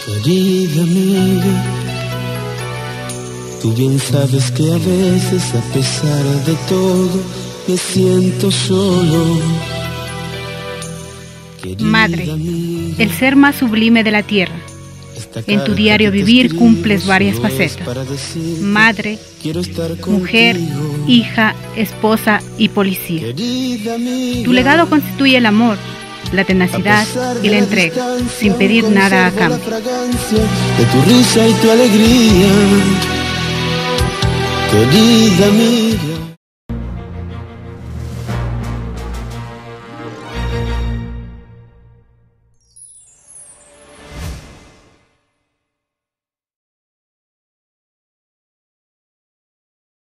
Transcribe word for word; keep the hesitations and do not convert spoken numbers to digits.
Querida amiga, tú bien sabes que a veces, a pesar de todo, me siento solo. Madre, el ser más sublime de la tierra. En tu diario vivir cumples varias facetas: madre, mujer, hija, esposa y policía. Tu legado constituye el amor, la tenacidad y la entrega, sin pedir nada a cambio. De tu risa y tu alegría, querida amiga.